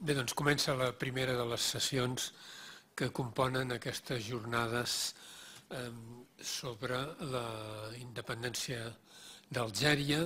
Bé, doncs comença la primera de les sessions que componen aquestes jornades sobre la independència d'Algèria,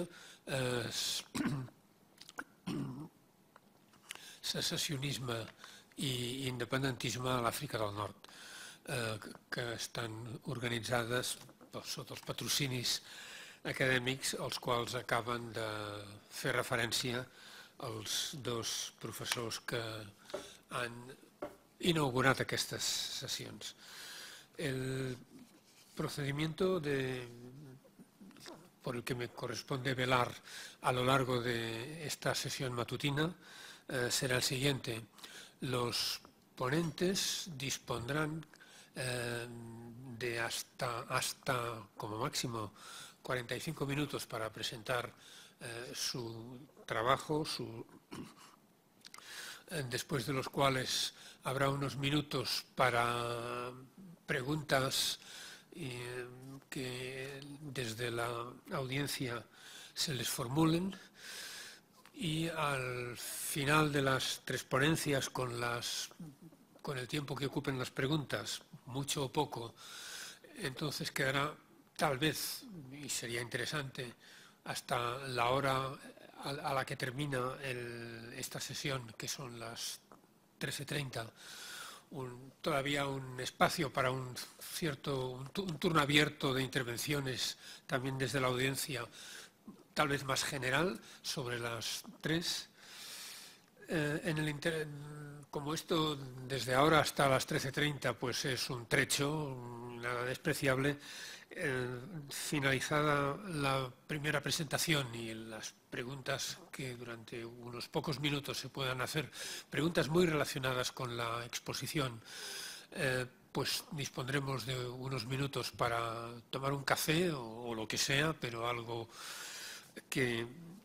secessionisme i independentisme a l'Àfrica del Nord, que estan organitzades sota els patrocinis acadèmics, als quals acaben de fer referència els dos professors que han inaugurat aquestes sessions. El procedimiento por el que me corresponde velar a lo largo de esta sesión matutina será el siguiente. Los ponentes dispondrán de hasta como máximo 45 minutos para presentar su trabajo, después de los cuales habrá unos minutos para preguntas que desde la audiencia se les formulen, y al final de las tres ponencias, con el tiempo que ocupen las preguntas, mucho o poco, entonces quedará tal vez, y sería interesante, hasta la hora a la que termina esta sesión, que son las 13:30, todavía un espacio para un turno abierto de intervenciones también desde la audiencia, tal vez más general, sobre las 3. Como esto desde ahora hasta las 13:30 pues es un trecho, nada despreciable, finalizada la primera presentación y las preguntas que durante unos pocos minutos se puedan hacer, preguntas muy relacionadas con la exposición, pues dispondremos de unos minutos para tomar un café o lo que sea, pero algo que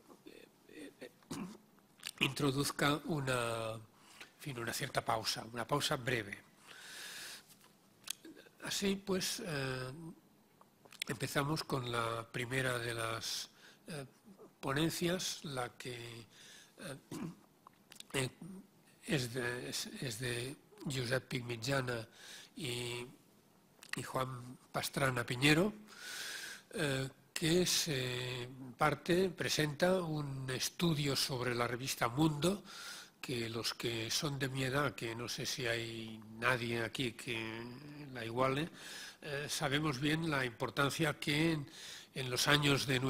introduzca una cierta pausa, una pausa breve. Así pues, empezamos con la primera de las ponencias, la que es de Josep Pigmitjana y Juan Pastrana Piñero, que presenta un estudio sobre la revista Mundo, que los que son de mi edad, que no sé si hay nadie aquí que la iguale, sabemos bien la importancia que en los años de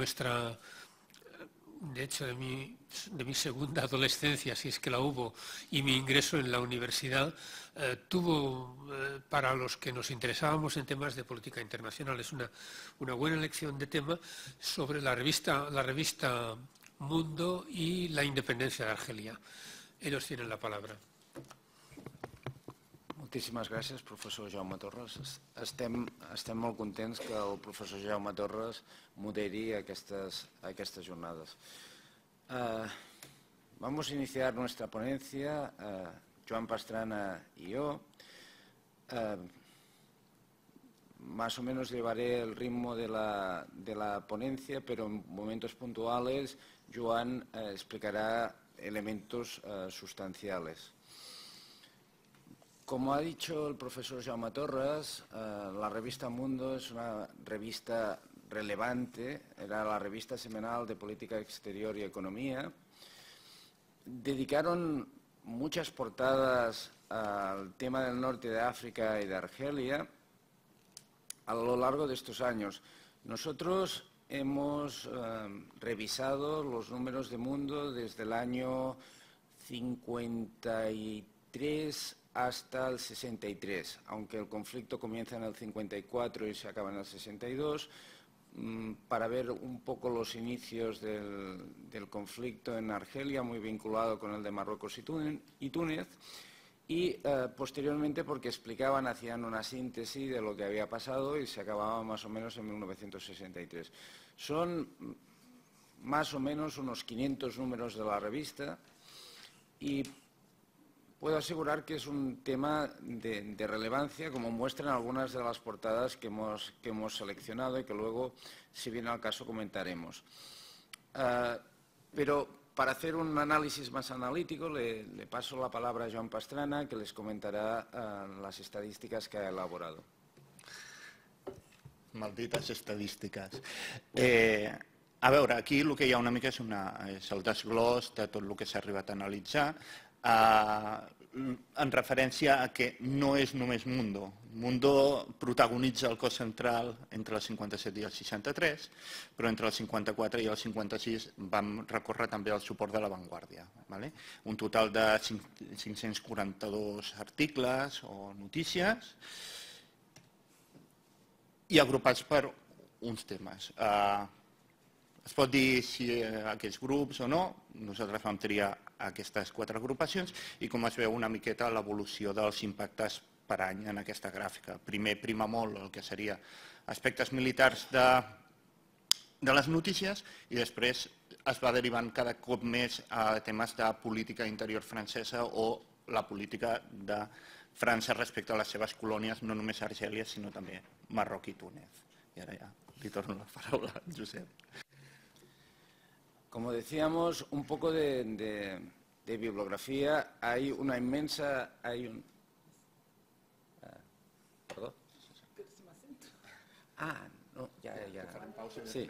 mi segunda adolescencia, si es que la hubo, y mi ingreso en la universidad, tuvo para los que nos interesábamos en temas de política internacional. Es una buena lección de tema sobre la revista Mundo y la independencia de Argelia. Ellos tienen la palabra. Moltíssimes gràcies, professor Jaume Torres. Estem molt contents que el professor Jaume Torres moderi aquestes jornades. Vamos a iniciar nuestra ponencia, Joan Pastrana y yo. Más o menos llevaré el ritmo de la ponencia, pero en momentos puntuales Joan explicará elementos sustanciales. Como ha dicho el profesor Jaume Torres, la revista Mundo es una revista relevante, era la revista semanal de política exterior y economía. Dedicaron muchas portadas al tema del norte de África y de Argelia a lo largo de estos años. Nosotros hemos revisado los números de Mundo desde el año 53 hasta el 63, aunque el conflicto comienza en el 54 y se acaba en el 62, para ver un poco los inicios del conflicto en Argelia, muy vinculado con el de Marruecos y Túnez, y posteriormente porque hacían una síntesis de lo que había pasado y se acababa más o menos en 1963. Son más o menos unos 500 números de la revista y puedo asegurar que es un tema de relevancia, como muestran algunas de las portadas que hemos seleccionado y que luego, si viene al caso, comentaremos. Pero para hacer un análisis más analítico, le paso la palabra a Joan Pastrana, que les comentará las estadísticas que ha elaborado. Maldites estadístiques. A veure, aquí el que hi ha una mica és el desglòs de tot el que s'ha arribat a analitzar, en referència a que no és només Mundo. Mundo protagonitza el cos central entre el 57 i el 63, però entre el 54 i el 56 vam recórrer també al suport de l'avantguàrdia. Un total de 542 articles o notícies i agrupats per uns temes. Es pot dir si aquests grups o no, nosaltres vam triar aquestes 4 agrupacions i com es veu una miqueta l'evolució dels impactes per any en aquesta gràfica. Primer prima molt el que seria aspectes militars de les notícies i després es va derivant cada cop més a temes de política interior francesa o la política de França respecte a les seves colònies, no només Argèlia, sinó també Marroc i Túnez. I ara ja li torno la paraula a Josep. Como decíamos, un poco de bibliografía. Hay una inmensa... ¿Perdón? No, ya. Sí.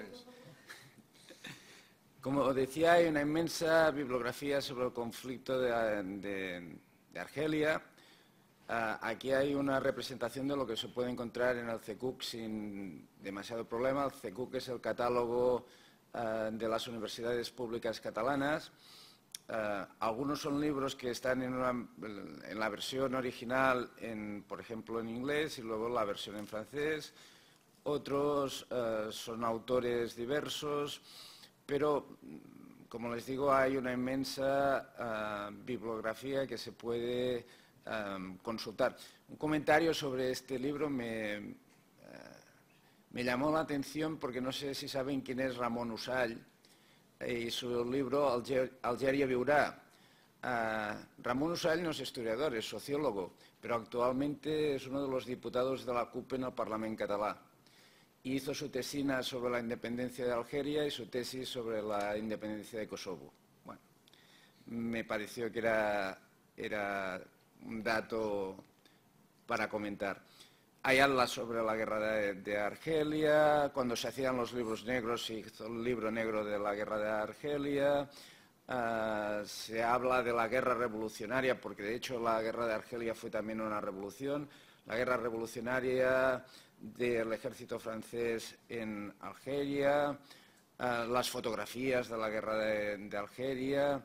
Como decía, hay una inmensa bibliografía sobre el conflicto de Argelia. Aquí hay una representación de lo que se puede encontrar en el CECUC sin demasiado problema. El CECUC es el catálogo de las universidades públicas catalanas. Algunos son libros que están en la versión original, por ejemplo, en inglés y luego la versión en francés. Otros son autores diversos, pero, como les digo, hay una inmensa bibliografía que se puede consultar. Un comentario sobre este libro me llamó la atención porque no sé si saben quién es Ramón Usall y su libro Algèria viurà. Ramón Usall no es historiador, es sociólogo, pero actualmente es uno de los diputados de la CUP en el Parlamento catalán. Hizo su tesina sobre la independencia de Algeria y su tesis sobre la independencia de Kosovo. Bueno, me pareció que era un dato para comentar. Hay habla sobre la guerra de Argelia, cuando se hacían los libros negros se hizo el libro negro de la guerra de Argelia, se habla de la guerra revolucionaria, porque de hecho la guerra de Argelia fue también una revolución, la guerra revolucionaria del ejército francés en Argelia, las fotografías de la guerra de Argelia,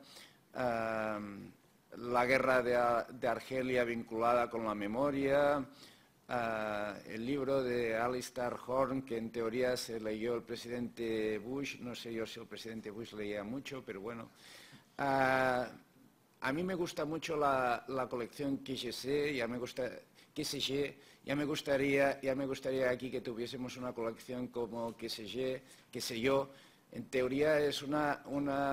la guerra de Argelia vinculada con la memoria, el libro de Alistair Horn, que en teoría se leyó el presidente Bush, no sé yo si el presidente Bush leía mucho, pero bueno. A mí me gusta mucho la colección QSG, ya me gustaría aquí que tuviésemos una colección como QSG, qué sé yo. En teoría es una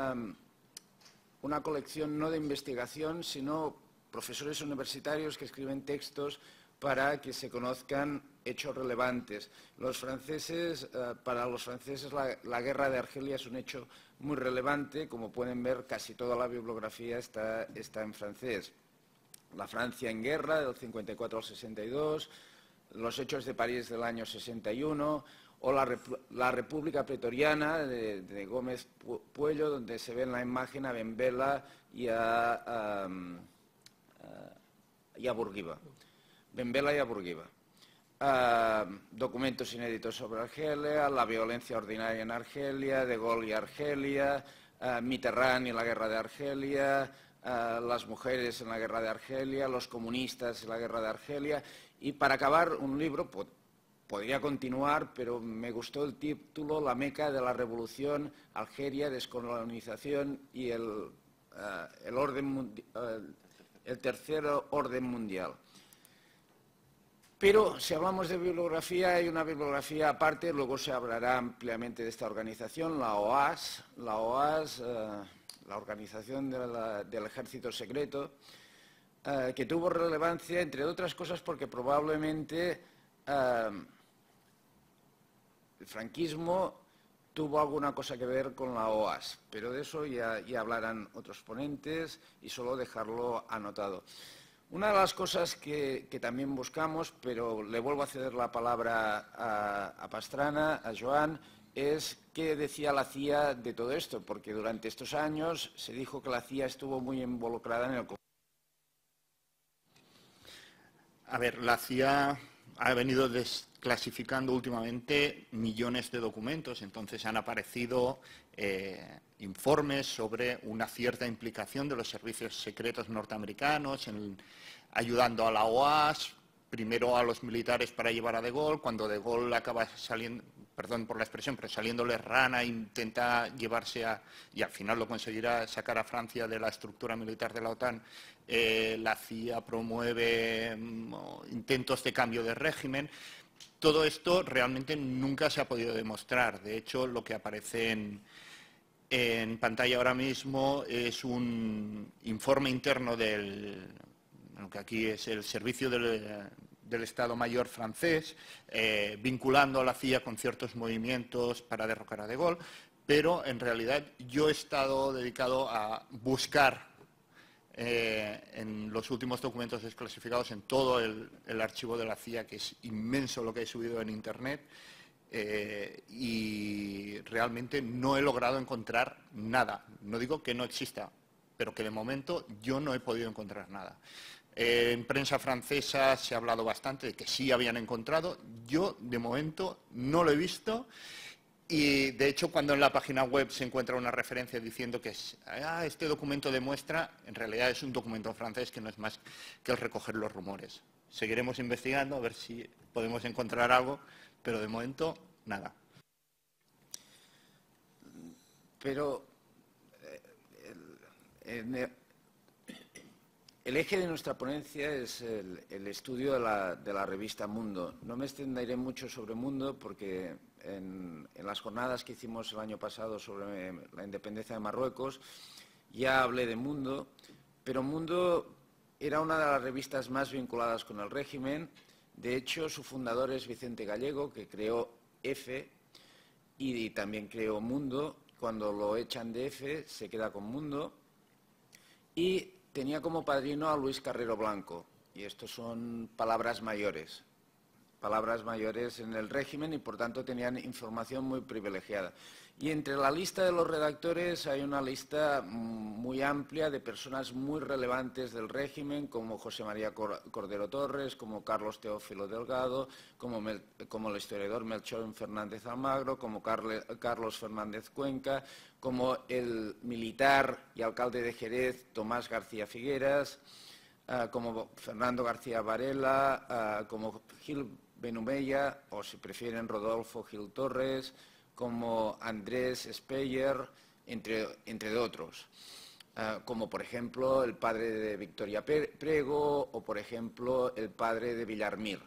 colección no de investigación, sino profesores universitarios que escriben textos para que se conozcan hechos relevantes. Para los franceses la guerra de Argelia es un hecho muy relevante, como pueden ver casi toda la bibliografía está en francés. La Francia en guerra del 54 al 62, los hechos de París del año 61 o la República Pretoriana de Gómez Puello, donde se ve en la imagen a Ben Bella y a Bourguiba. Ben Bella y a Bourguiba. Documentos inéditos sobre Argelia, la violencia ordinaria en Argelia, De Gaulle y Argelia, Mitterrand y la guerra de Argelia, las mujeres en la guerra de Argelia, los comunistas en la guerra de Argelia. Y para acabar, un libro, podría continuar, pero me gustó el título, La Meca de la Revolución, Algeria, Descolonización y el tercer orden mundial. Pero si hablamos de bibliografía, hay una bibliografía aparte, luego se hablará ampliamente de esta organización, la OAS, la organización del Ejército Secreto, que tuvo relevancia, entre otras cosas, porque probablemente el franquismo tuvo alguna cosa que ver con la OAS, pero de eso ya hablarán otros ponentes y solo dejarlo anotado. Una de las cosas que también buscamos, pero le vuelvo a ceder la palabra a Pastrana, a Joan, es qué decía la CIA de todo esto, porque durante estos años se dijo que la CIA estuvo muy involucrada en el conflicto. A ver, la CIA ha venido desclasificando últimamente millones de documentos, entonces han aparecido informes sobre una cierta implicación de los servicios secretos norteamericanos ayudando a la OAS, primero a los militares para llevar a De Gaulle, cuando De Gaulle acaba saliendo, perdón por la expresión, pero saliéndole rana, intenta llevarse y al final lo conseguirá sacar a Francia de la estructura militar de la OTAN. La CIA promueve intentos de cambio de régimen. Todo esto realmente nunca se ha podido demostrar. De hecho, lo que aparece en pantalla ahora mismo es un informe interno lo que aquí es el servicio del Estado Mayor francés, vinculando a la CIA con ciertos movimientos para derrocar a De Gaulle, pero en realidad yo he estado dedicado a buscar en los últimos documentos desclasificados en todo el archivo de la CIA, que es inmenso lo que he subido en Internet, y realmente no he logrado encontrar nada. No digo que no exista, pero que de momento yo no he podido encontrar nada. En prensa francesa se ha hablado bastante de que sí habían encontrado. Yo, de momento, no lo he visto. Y, de hecho, cuando en la página web se encuentra una referencia diciendo que este documento demuestra, en realidad es un documento francés que no es más que el recoger los rumores. Seguiremos investigando a ver si podemos encontrar algo, pero de momento, nada. Pero el eje de nuestra ponencia es el estudio de la revista Mundo. No me extenderé mucho sobre Mundo porque en las jornadas que hicimos el año pasado sobre la independencia de Marruecos ya hablé de Mundo, pero Mundo era una de las revistas más vinculadas con el régimen. De hecho, su fundador es Vicente Gallego, que creó EFE y también creó Mundo. Cuando lo echan de EFE se queda con Mundo y tenía como padrino a Luis Carrero Blanco, y estos son palabras mayores en el régimen y por tanto tenían información muy privilegiada. Y entre la lista de los redactores hay una lista muy amplia de personas muy relevantes del régimen, como José María Cordero Torres, como Carlos Teófilo Delgado, como el historiador Melchor Fernández Almagro, como Carlos Fernández Cuenca, como el militar y alcalde de Jerez Tomás García Figueras, como Fernando García Varela, como Gil Benumella, o si prefieren Rodolfo Gil Torres, como Andrés Speyer, entre otros. Como por ejemplo el padre de Victoria Prego o por ejemplo el padre de Villarmir.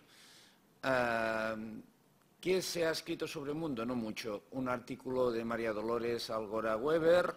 ¿Qué se ha escrito sobre Mundo? No mucho. Un artículo de María Dolores Algora Weber.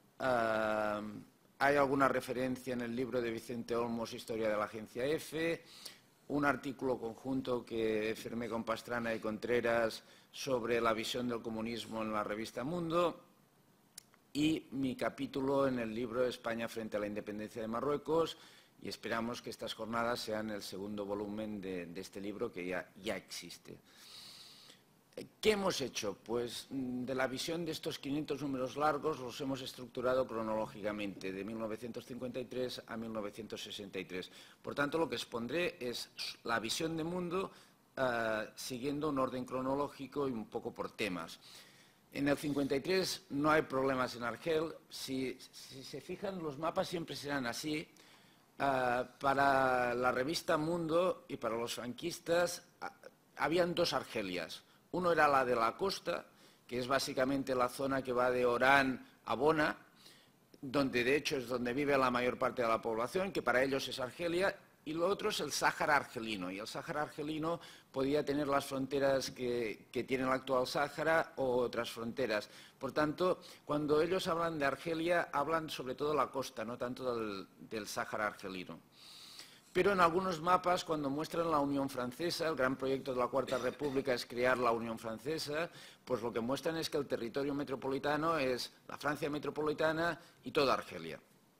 Hay alguna referencia en el libro de Vicente Olmos, Historia de la Agencia EFE. Un artículo conjunto que firmé con Pastrana y Contreras sobre la visión del comunismo en la revista Mundo, y mi capítulo en el libro España frente a la independencia de Marruecos, y esperamos que estas jornadas sean el segundo volumen de este libro que ya existe. ¿Qué hemos hecho? Pues de la visión de estos 500 números largos los hemos estructurado cronológicamente, de 1953 a 1963. Por tanto, lo que expondré es la visión de Mundo siguiendo un orden cronológico y un poco por temas. En el 53 no hay problemas en Argel. Si se fijan, los mapas siempre serán así. Para la revista Mundo y para los franquistas habían dos Argelias. Uno era la de la costa, que es básicamente la zona que va de Orán a Bona, donde de hecho es donde vive la mayor parte de la población, que para ellos es Argelia, y lo otro es el Sáhara argelino. Y el Sáhara argelino podía tener las fronteras que tiene el actual Sáhara o otras fronteras. Por tanto, cuando ellos hablan de Argelia, hablan sobre todo de la costa, no tanto del Sáhara argelino. pero en algunos mapas, cuando muestran la Unión Francesa, el gran proyecto de la Cuarta República es crear la Unión Francesa, pues lo que muestran es que el territorio metropolitano es la Francia metropolitana y toda Argelia.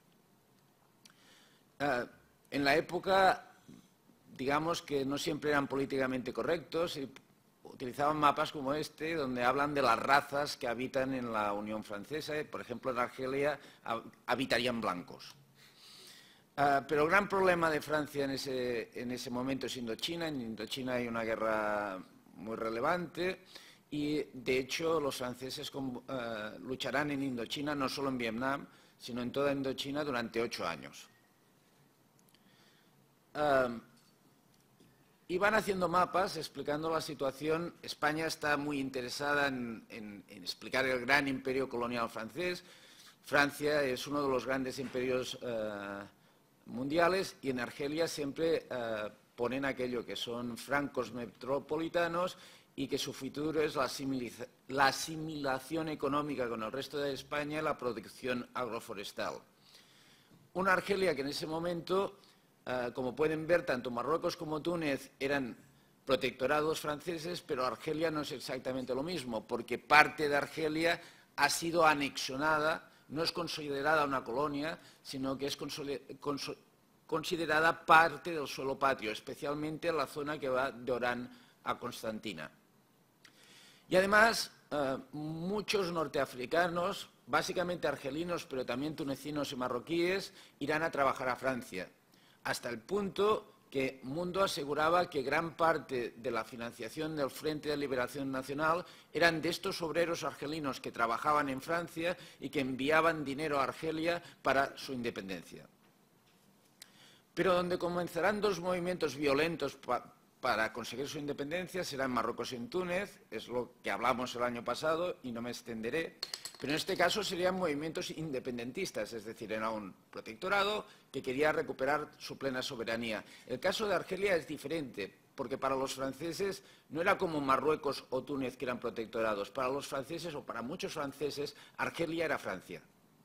En la época, digamos que no siempre eran políticamente correctos y utilizaban mapas como este, donde hablan de las razas que habitan en la Unión Francesa. Por ejemplo, en Argelia habitarían blancos. Pero el gran problema de Francia en ese momento es Indochina. En Indochina hay una guerra muy relevante y, de hecho, los franceses lucharán en Indochina, no solo en Vietnam, sino en toda Indochina durante 8 años. Y van haciendo mapas explicando la situación. España está muy interesada en explicar el gran imperio colonial francés. Francia es uno de los grandes imperios mundiales y en Argelia siempre ponen aquello que son francos metropolitanos y que su futuro es la asimilación económica con el resto de España y la producción agroforestal. Una Argelia que en ese momento, como pueden ver, tanto Marruecos como Túnez eran protectorados franceses, pero Argelia no es exactamente lo mismo, porque parte de Argelia ha sido anexionada. No es considerada una colonia, sino que es considerada parte del suelo patrio, especialmente en la zona que va de Orán a Constantina. Y además, muchos norteafricanos, básicamente argelinos, pero también tunecinos y marroquíes, irán a trabajar a Francia, hasta el punto que Mundo aseguraba que gran parte de la financiación del Frente de Liberación Nacional eran de estos obreros argelinos que trabajaban en Francia y que enviaban dinero a Argelia para su independencia. Pero donde comenzarán dos movimientos violentos para conseguir su independencia será en Marruecos y en Túnez, es lo que hablamos el año pasado y no me extenderé, pero en este caso serían movimientos independentistas, es decir, era un protectorado que quería recuperar su plena soberanía. El caso de Argelia es diferente, porque para los franceses no era como Marruecos o Túnez que eran protectorados, para los franceses o para muchos franceses Argelia era Francia.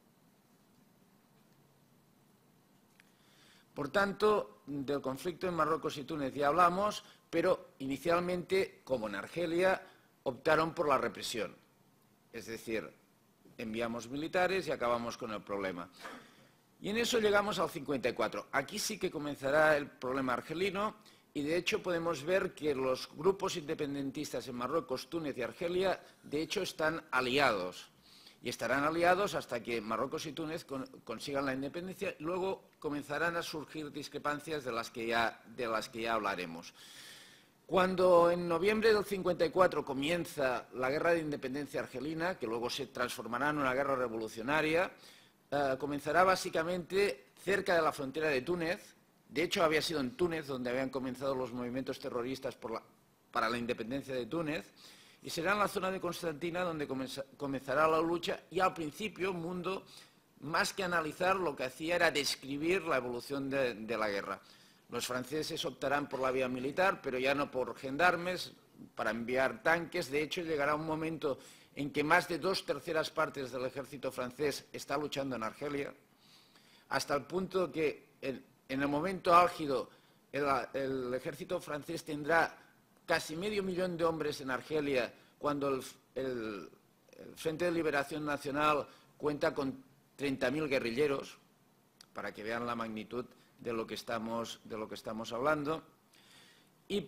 Por tanto, del conflicto en Marruecos y Túnez ya hablamos, pero inicialmente, como en Argelia, optaron por la represión. Es decir, enviamos militares y acabamos con el problema. Y en eso llegamos al 54. Aquí sí que comenzará el problema argelino y, de hecho, podemos ver que los grupos independentistas en Marruecos, Túnez y Argelia, de hecho, están aliados. Y estarán aliados hasta que Marruecos y Túnez consigan la independencia. Luego comenzarán a surgir discrepancias de las que ya hablaremos. Cuando en noviembre del 54 comienza la guerra de independencia argelina, que luego se transformará en una guerra revolucionaria, comenzará básicamente cerca de la frontera de Túnez. De hecho, había sido en Túnez donde habían comenzado los movimientos terroristas para la independencia de Túnez. Y será en la zona de Constantina donde comenzará la lucha y al principio Mundo, más que analizar, lo que hacía era describir la evolución de la guerra. Los franceses optarán por la vía militar, pero ya no por gendarmes, para enviar tanques. De hecho, llegará un momento en que más de 2/3 partes del ejército francés está luchando en Argelia, hasta el punto que en el momento álgido el ejército francés tendrá casi 500.000 de hombres en Argelia, cuando el Frente de Liberación Nacional cuenta con 30.000 guerrilleros, para que vean la magnitud de lo que estamos hablando. Y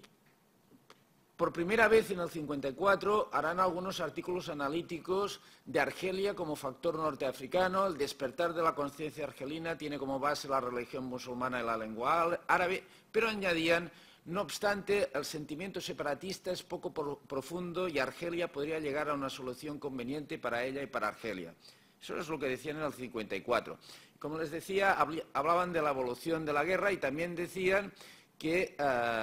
por primera vez en el 54 harán algunos artículos analíticos de Argelia como factor norteafricano. El despertar de la conciencia argelina tiene como base la religión musulmana y la lengua árabe, pero añadían: no obstante, el sentimiento separatista es poco profundo y Argelia podría llegar a una solución conveniente para ella y para Argelia. Eso es lo que decían en el 54. Como les decía, hablaban de la evolución de la guerra y también decían que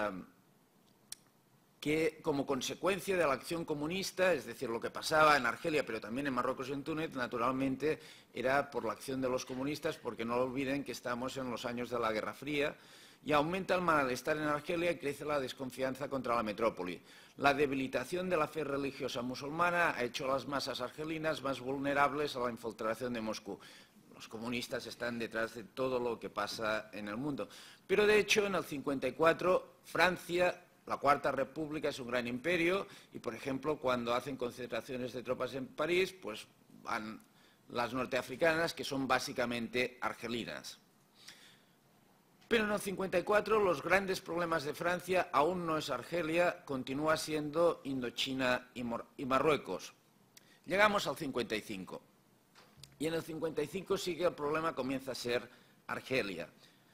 como consecuencia de la acción comunista, es decir, lo que pasaba en Argelia, pero también en Marruecos y en Túnez, naturalmente era por la acción de los comunistas, porque no olviden que estamos en los años de la Guerra Fría, y aumenta el malestar en Argelia y crece la desconfianza contra la metrópoli. La debilitación de la fe religiosa musulmana ha hecho a las masas argelinas más vulnerables a la infiltración de Moscú. los comunistas están detrás de todo lo que pasa en el mundo. Pero de hecho, en el 54, Francia, la Cuarta República, es un gran imperio y, por ejemplo, cuando hacen concentraciones de tropas en París, pues van las norteafricanas, que son básicamente argelinas. Pero en el 54 los grandes problemas de Francia aún no es Argelia, continúa siendo Indochina y Marruecos. Llegamos al 55 y en el 55 sí que el problema comienza a ser Argelia.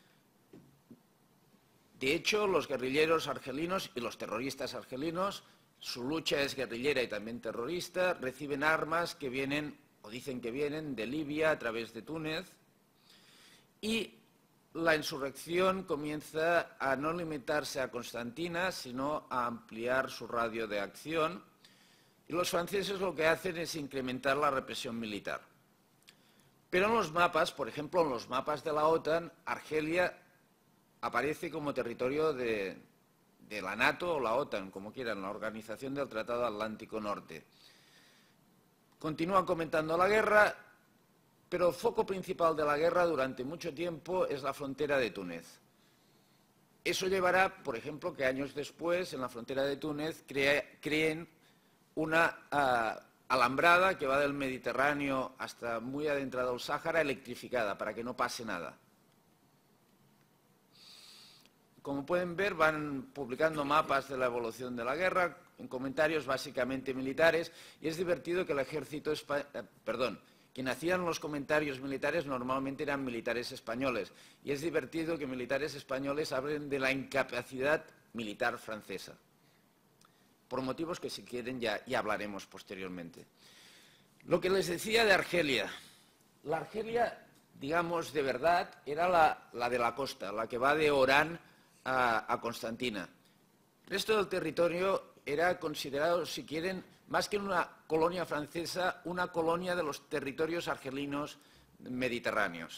De hecho, los guerrilleros argelinos y los terroristas argelinos, su lucha es guerrillera y también terrorista, reciben armas que vienen, o dicen que vienen, de Libia a través de Túnez, y la insurrección comienza a no limitarse a Constantina, sino a ampliar su radio de acción, y los franceses lo que hacen es incrementar la represión militar. Pero en los mapas, por ejemplo, en los mapas de la OTAN, Argelia aparece como territorio de la NATO o la OTAN, como quieran, la Organización del Tratado Atlántico Norte. Continúan comentando la guerra, pero el foco principal de la guerra durante mucho tiempo es la frontera de Túnez. Eso llevará, por ejemplo, que años después, en la frontera de Túnez, creen una alambrada que va del Mediterráneo hasta muy adentrado el Sáhara, electrificada, para que no pase nada. Como pueden ver, van publicando mapas de la evolución de la guerra, en comentarios básicamente militares, y es divertido que el ejército quien hacían los comentarios militares normalmente eran militares españoles, y es divertido que militares españoles hablen de la incapacidad militar francesa, por motivos que si quieren ya hablaremos posteriormente. Lo que les decía de Argelia, la Argelia, digamos, de verdad, era la de la costa, la que va de Orán a Constantina. El resto del territorio era considerado, si quieren, más que una colonia francesa, una colonia de los territorios argelinos mediterráneos.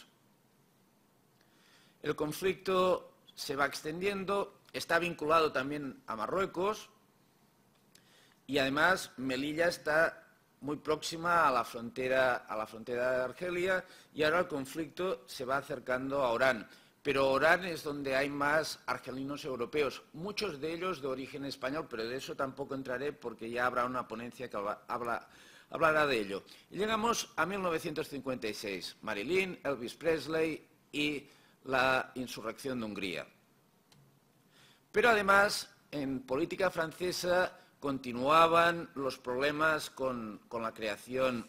El conflicto se va extendiendo, está vinculado también a Marruecos y además Melilla está muy próxima a la frontera de Argelia y ahora el conflicto se va acercando a Orán. Pero Orán es donde hay más argelinos europeos, muchos de ellos de origen español, pero de eso tampoco entraré porque ya habrá una ponencia que hablará de ello. Y llegamos a 1956, Marilyn, Elvis Presley y la insurrección de Hungría. Pero además, en política francesa continuaban los problemas con la creación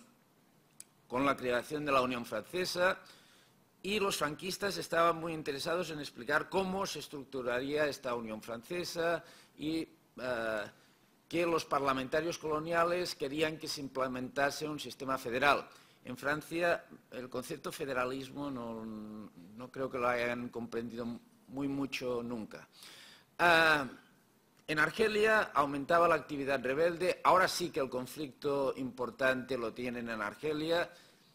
de la Unión Francesa, y los franquistas estaban muy interesados en explicar cómo se estructuraría esta Unión Francesa y que los parlamentarios coloniales querían que se implementase un sistema federal. En Francia el concepto federalismo no creo que lo hayan comprendido muy mucho nunca. En Argelia aumentaba la actividad rebelde, ahora sí que el conflicto importante lo tienen en Argelia.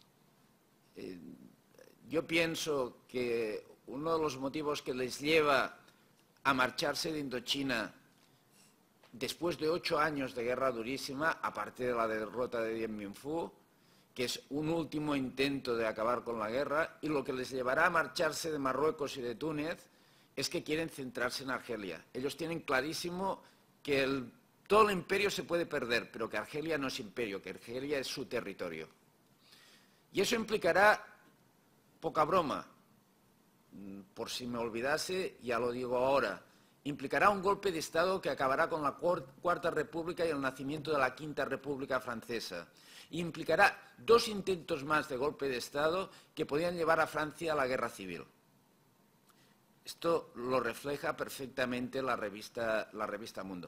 Yo pienso que uno de los motivos que les lleva a marcharse de Indochina después de 8 años de guerra durísima, aparte de la derrota de Dien Bien Phu, que es un último intento de acabar con la guerra, y lo que les llevará a marcharse de Marruecos y de Túnez es que quieren centrarse en Argelia. Ellos tienen clarísimo que todo el imperio se puede perder, pero que Argelia no es imperio, que Argelia es su territorio. Y eso implicará, poca broma, por si me olvidase, ya lo digo ahora, implicará un golpe de Estado que acabará con la Cuarta República y el nacimiento de la Quinta República Francesa. Implicará 2 intentos más de golpe de Estado que podían llevar a Francia a la guerra civil. Esto lo refleja perfectamente la revista Mundo.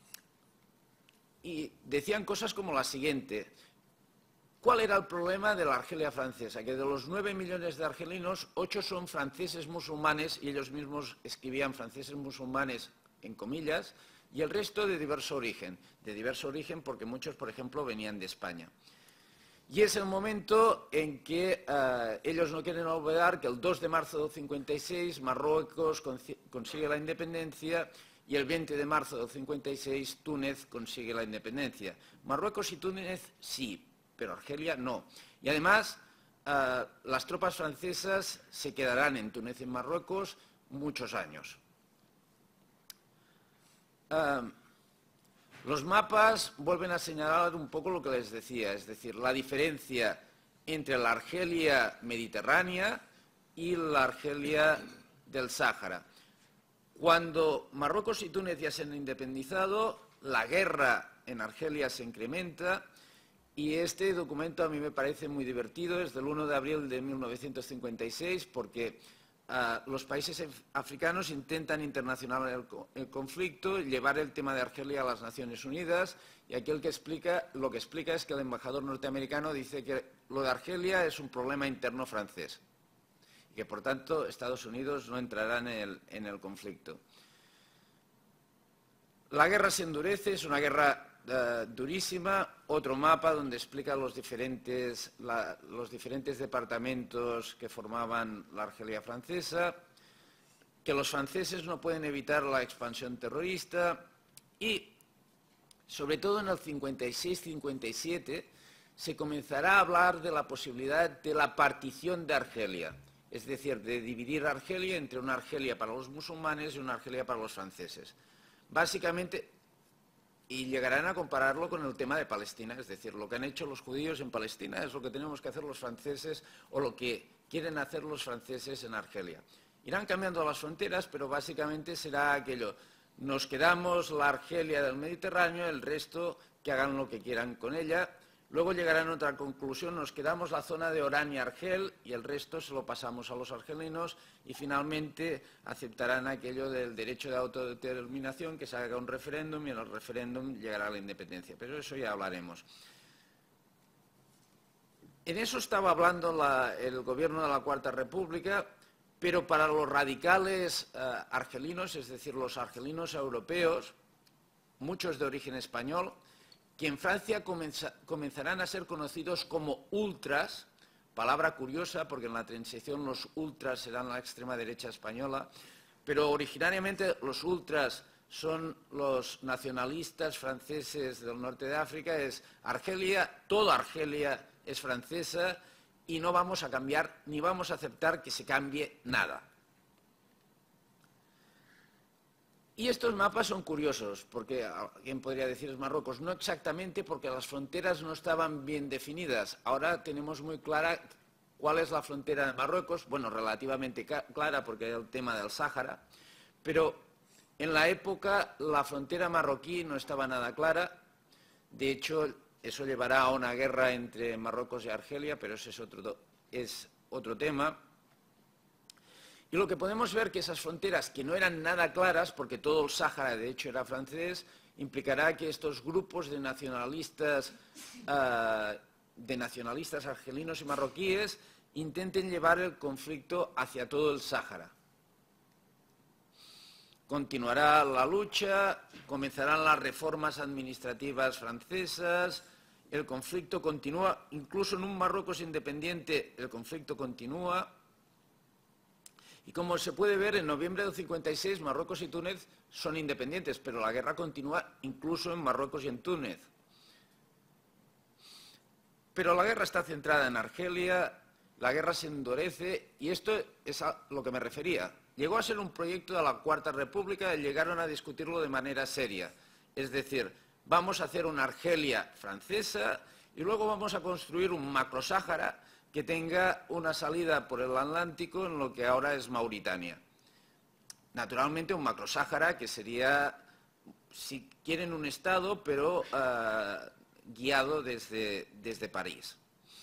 Y decían cosas como la siguiente. ¿Cuál era el problema de la Argelia francesa? Que de los 9 millones de argelinos, 8 son franceses musulmanes, y ellos mismos escribían franceses musulmanes en comillas, y el resto de diverso origen. De diverso origen porque muchos, por ejemplo, venían de España. Y es el momento en que ellos no quieren olvidar que el 2 de marzo del 56 Marruecos consigue la independencia y el 20 de marzo del 56 Túnez consigue la independencia. Marruecos y Túnez sí, pero Argelia no. Y además las tropas francesas se quedarán en Túnez y en Marruecos muchos años. Los mapas vuelven a señalar un poco lo que les decía, es decir, la diferencia entre la Argelia mediterránea y la Argelia del Sáhara. Cuando Marruecos y Túnez ya se han independizado, la guerra en Argelia se incrementa y este documento a mí me parece muy divertido, es del 1 de abril de 1956, porque los países africanos intentan internacionalizar el conflicto, llevar el tema de Argelia a las Naciones Unidas, y aquí lo que explica es que el embajador norteamericano dice que lo de Argelia es un problema interno francés y que por tanto Estados Unidos no entrará en el conflicto. La guerra se endurece, es una guerra durísima. Otro mapa donde explica los diferentes departamentos que formaban la Argelia francesa, que los franceses no pueden evitar la expansión terrorista y, sobre todo en el 56-57, se comenzará a hablar de la posibilidad de la partición de Argelia, es decir, de dividir Argelia entre una Argelia para los musulmanes y una Argelia para los franceses. Básicamente, y llegarán a compararlo con el tema de Palestina, es decir, lo que han hecho los judíos en Palestina es lo que tenemos que hacer los franceses o lo que quieren hacer los franceses en Argelia. Irán cambiando las fronteras, pero básicamente será aquello: nos quedamos la Argelia del Mediterráneo, el resto que hagan lo que quieran con ella. Luego llegarán a otra conclusión: nos quedamos la zona de Orán y Argel y el resto se lo pasamos a los argelinos, y finalmente aceptarán aquello del derecho de autodeterminación, que se haga un referéndum y en el referéndum llegará la independencia. Pero eso ya hablaremos. En eso estaba hablando el gobierno de la Cuarta República, pero para los radicales argelinos, es decir, los argelinos europeos, muchos de origen español, que en Francia comenzarán a ser conocidos como ultras, palabra curiosa porque en la transición los ultras serán la extrema derecha española, pero originariamente los ultras son los nacionalistas franceses del norte de África. Es Argelia, toda Argelia es francesa y no vamos a cambiar ni vamos a aceptar que se cambie nada. Y estos mapas son curiosos, porque alguien podría decir es Marruecos. No exactamente, porque las fronteras no estaban bien definidas. Ahora tenemos muy clara cuál es la frontera de Marruecos, bueno, relativamente clara porque hay el tema del Sáhara, pero en la época la frontera marroquí no estaba nada clara. De hecho, eso llevará a una guerra entre Marruecos y Argelia, pero ese es otro tema. Y lo que podemos ver que esas fronteras, que no eran nada claras, porque todo el Sáhara de hecho era francés, implicará que estos grupos de nacionalistas argelinos y marroquíes intenten llevar el conflicto hacia todo el Sáhara. Continuará la lucha, comenzarán las reformas administrativas francesas, el conflicto continúa, incluso en un Marruecos independiente el conflicto continúa. Y como se puede ver, en noviembre del 56 Marruecos y Túnez son independientes, pero la guerra continúa incluso en Marruecos y en Túnez. Pero la guerra está centrada en Argelia, la guerra se endurece, y esto es a lo que me refería. Llegó a ser un proyecto de la Cuarta República y llegaron a discutirlo de manera seria. Es decir, vamos a hacer una Argelia francesa y luego vamos a construir un macrosáhara que tenga una salida por el Atlántico en lo que ahora es Mauritania. Naturalmente un macrosáhara que sería, si quieren, un Estado, pero guiado desde París.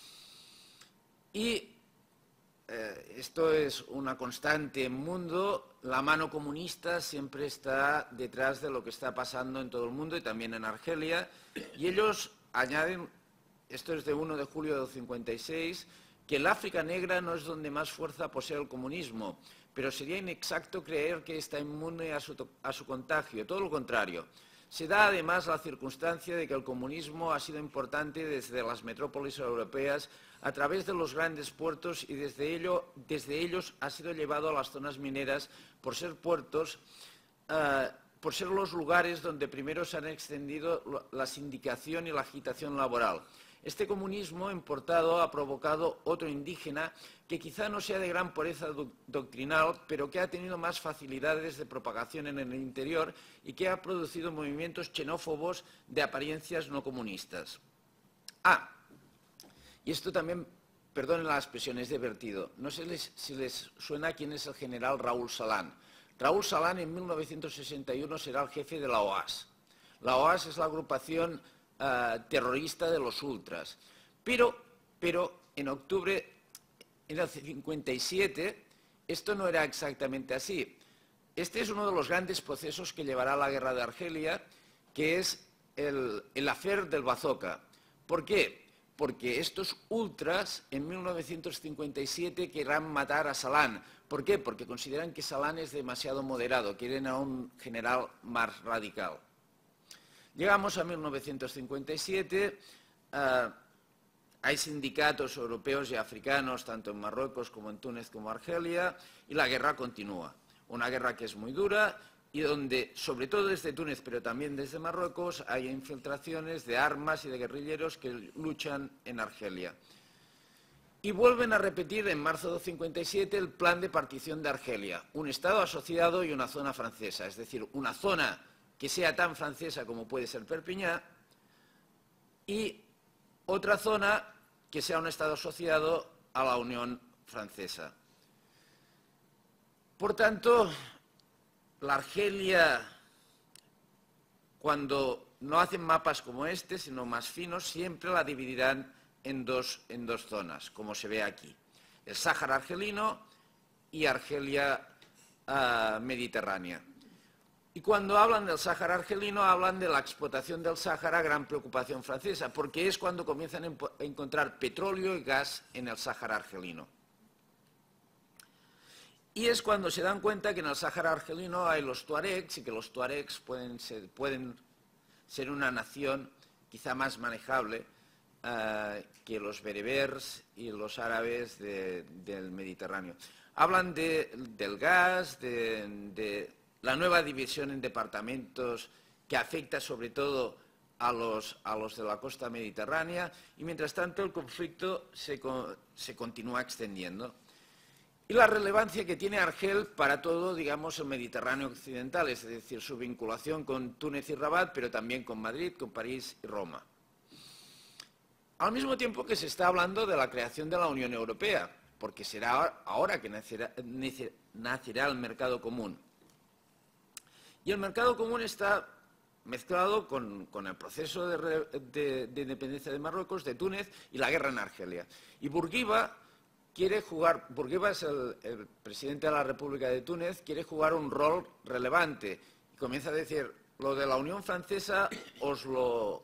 Y esto es una constante en el mundo. La mano comunista siempre está detrás de lo que está pasando en todo el mundo y también en Argelia. Y ellos añaden, esto es de 1 de julio del 56, que el África negra no es donde más fuerza posee el comunismo, pero sería inexacto creer que está inmune a su contagio, todo lo contrario. Se da además la circunstancia de que el comunismo ha sido importante desde las metrópolis europeas a través de los grandes puertos y desde ellos ha sido llevado a las zonas mineras por ser puertos, por ser los lugares donde primero se han extendido la sindicación y la agitación laboral. Este comunismo importado ha provocado otro indígena que quizá no sea de gran pureza doctrinal, pero que ha tenido más facilidades de propagación en el interior y que ha producido movimientos xenófobos de apariencias no comunistas. Y esto también, perdonen la expresión, es divertido. No sé si les suena quién es el general Raúl Salan. Raúl Salan en 1961 será el jefe de la OAS. La OAS es la agrupación terrorista de los ultras. Pero en octubre, en el 57, esto no era exactamente así. Este es uno de los grandes procesos que llevará a la guerra de Argelia, que es el affair del Bazooka. ¿Por qué? Porque estos ultras en 1957 querrán matar a Salan. ¿Por qué? Porque consideran que Salan es demasiado moderado, quieren a un general más radical. Llegamos a 1957, hay sindicatos europeos y africanos, tanto en Marruecos como en Túnez como Argelia, y la guerra continúa. Una guerra que es muy dura y donde, sobre todo desde Túnez, pero también desde Marruecos, hay infiltraciones de armas y de guerrilleros que luchan en Argelia. Y vuelven a repetir en marzo de 57 el plan de partición de Argelia, un Estado asociado y una zona francesa, es decir, una zona que sea tan francesa como puede ser Perpiñán y otra zona que sea un Estado asociado a la Unión Francesa. Por tanto, la Argelia, cuando no hacen mapas como este, sino más finos, siempre la dividirán en dos zonas, como se ve aquí. El Sáhara argelino y Argelia mediterránea. Y cuando hablan del Sáhara argelino, hablan de la explotación del Sáhara, gran preocupación francesa, porque es cuando comienzan a encontrar petróleo y gas en el Sáhara argelino. Y es cuando se dan cuenta que en el Sáhara argelino hay los tuaregs y que los tuaregs pueden ser una nación quizá más manejable que los bereberes y los árabes del Mediterráneo. Hablan del gas, de la nueva división en departamentos que afecta sobre todo a los de la costa mediterránea y mientras tanto el conflicto se continúa extendiendo. Y la relevancia que tiene Argel para todo, digamos, el Mediterráneo occidental, es decir, su vinculación con Túnez y Rabat, pero también con Madrid, con París y Roma. Al mismo tiempo que se está hablando de la creación de la Unión Europea, porque será ahora que nacerá el mercado común. Y el mercado común está mezclado con el proceso de independencia de Marruecos, de Túnez y la guerra en Argelia. Y Bourguiba es el presidente de la República de Túnez, quiere jugar un rol relevante. Y comienza a decir, lo de la Unión Francesa os lo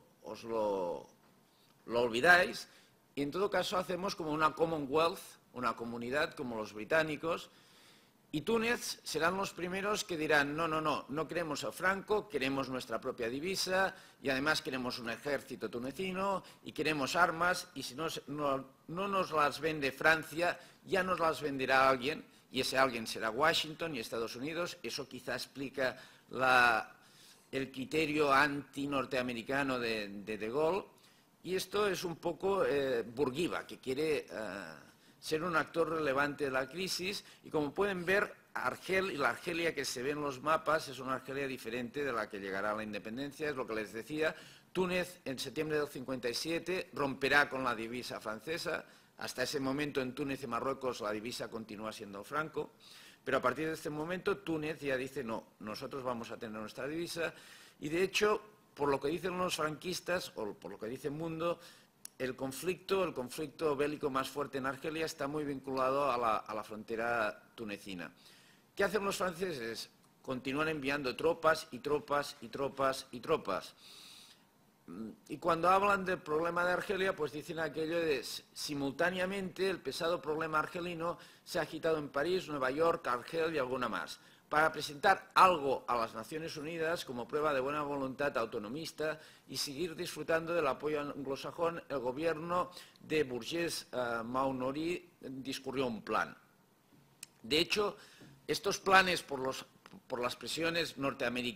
olvidáis, y en todo caso hacemos como una Commonwealth, una comunidad como los británicos, y Túnez serán los primeros que dirán, no queremos a Franco, queremos nuestra propia divisa y además queremos un ejército tunecino y queremos armas y si no nos las vende Francia, ya nos las venderá alguien y ese alguien será Washington y Estados Unidos. Eso quizá explica el criterio anti-norteamericano de Gaulle y esto es un poco Bourguiba, que quiere ser un actor relevante de la crisis y como pueden ver, Argel y la Argelia que se ve en los mapas es una Argelia diferente de la que llegará a la independencia, es lo que les decía. Túnez en septiembre del 57 romperá con la divisa francesa, hasta ese momento en Túnez y Marruecos la divisa continúa siendo el franco, pero a partir de este momento Túnez ya dice no, nosotros vamos a tener nuestra divisa y de hecho, por lo que dicen los franquistas o por lo que dice Mundo, el conflicto bélico más fuerte en Argelia está muy vinculado a la frontera tunecina. ¿Qué hacen los franceses? Continúan enviando tropas y tropas y tropas y tropas. Y cuando hablan del problema de Argelia, pues dicen aquello de simultáneamente el pesado problema argelino se ha agitado en París, Nueva York, Argel y alguna más, para presentar algo a las Naciones Unidas como prueba de buena voluntad autonomista y seguir disfrutando del apoyo anglosajón, el gobierno de Bourges Maunori discurrió un plan. De hecho, estos planes por las presiones